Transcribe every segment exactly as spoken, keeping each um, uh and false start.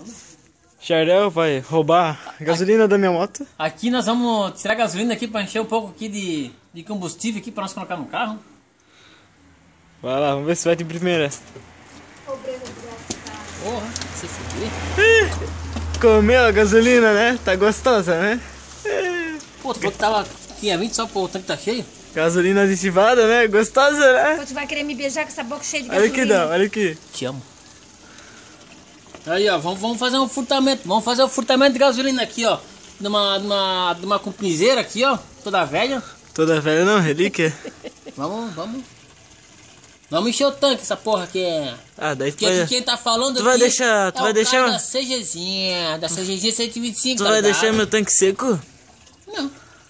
Jardel vai roubar a gasolina da minha moto. Aqui nós vamos tirar a gasolina aqui pra encher um pouco aqui de, de combustível aqui pra nós colocar no carro. Vai lá, vamos ver se vai de primeira. Porra, se fuder. Comeu a gasolina, né? Tá gostosa, né? Pô, tu falou que tava, tinha vinte só pro tanque tá cheio? Gasolina aditivada, né? Gostosa, né? Ou tu vai querer me beijar com essa boca cheia de Olha gasolina? aqui, Dão, olha aqui. Te amo. Aí, ó, vamos, vamos fazer um furtamento. Vamos fazer um furtamento de gasolina aqui, ó. De uma, de uma, de uma compiseira aqui, ó. Toda velha. Toda velha não, relíquia. Vamos, vamos. Vamos encher o tanque, essa porra aqui é. Ah, daí tu Porque vai... aqui quem tá falando Tu vai aqui deixar... Tu é vai o deixar... cara da CGzinha, da CGzinha cento e vinte e cinco, Tu tá vai ligado? deixar meu tanque seco? Não.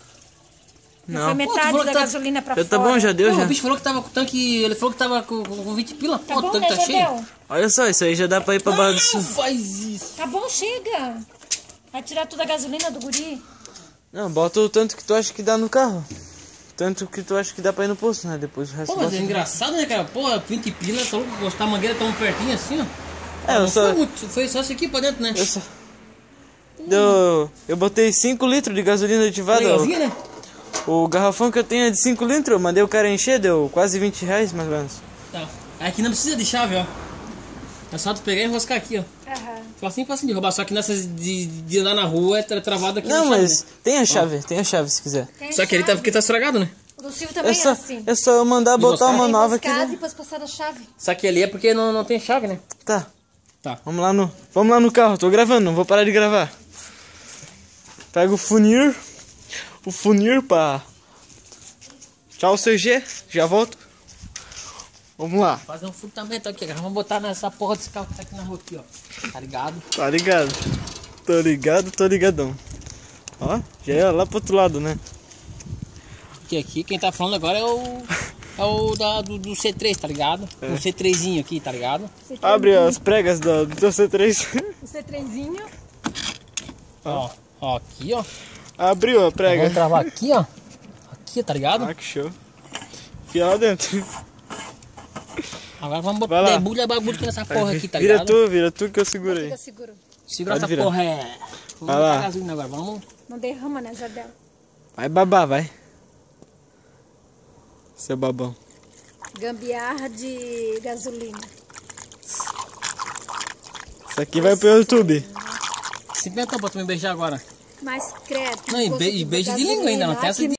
Não. Foi Não. metade Pô, tu falou da que tá- gasolina pra Já fora. tá bom, já deu, Pô, já. o bicho falou que tava com o tanque. Ele falou que tava com, com vinte pila. Tá Pô, bom, o tanque né, tá cheio. Jardel? Olha só, isso aí já dá pra ir pra base. Não faz isso. Tá bom, chega. Vai tirar toda a gasolina do guri. Não, bota o tanto que tu acha que dá no carro. Tanto que tu acha que dá pra ir no posto, né? Depois o resto Pô, mas bota. é engraçado, né, cara? Porra, vinte pila, tá louco, gostar a mangueira tão pertinho assim, ó. É, eu Não só... foi, muito, foi só isso aqui pra dentro, né? Eu só... Deu... Eu botei cinco litros de gasolina aditivada. Legalzinho, né? O garrafão que eu tenho é de cinco litros. Eu mandei o cara encher, deu quase vinte reais, mais ou menos. Tá. Aqui não precisa de chave, ó. É só tu pegar e enroscar aqui, ó. Aham. Facinho, facinho de roubar. Só que nessas de, de andar na rua é tra- travado aqui Não, na chave, mas né? tem a chave, tem a chave se quiser. Tem Só que ele tá, chave. porque tá estragado, né? O do Silvio É também só, é assim. é só eu mandar botar uma Tem nova aqui. buscado e Né? depois passar da chave. Só que ali é porque não, não tem chave, né? Tá, Tá. vamos lá no, vamos lá no carro. Tô gravando, não vou parar de gravar. Pega o funil, o funil pra... Tchau, C G, já volto. Vamos lá. Fazer um furtamento aqui, cara. Vamos botar nessa porra desse carro que tá aqui na rua aqui, ó. Tá ligado? Tá ligado? Tô ligado, tô ligadão. Ó, já é lá pro outro lado, né? Porque aqui quem tá falando agora é o. É o da, do, do C três, tá ligado? É. O C três aqui, tá ligado? Abre as pregas do, do teu C três. O C três. Ó, ó, aqui, ó. Abriu a prega. Vamos travar aqui, ó. Aqui, tá ligado? Ah, que show. Enfia lá dentro. Agora vamos Vai lá. botar debulha bagulho aqui nessa porra aqui, tá Vira ligado? tu, vira tu que eu segurei. Fica seguro. Segura Pode essa virar. porra, é. Vamos Vai botar lá. gasolina agora, vamos. Não derrama, né, Jardel? Vai babar, vai. Seu babão. Gambiarra de gasolina. Isso aqui vai pro YouTube. Se inventou pra tu me beijar agora. Mais credo. Não, e be- e beijo de língua ainda, não tem essa de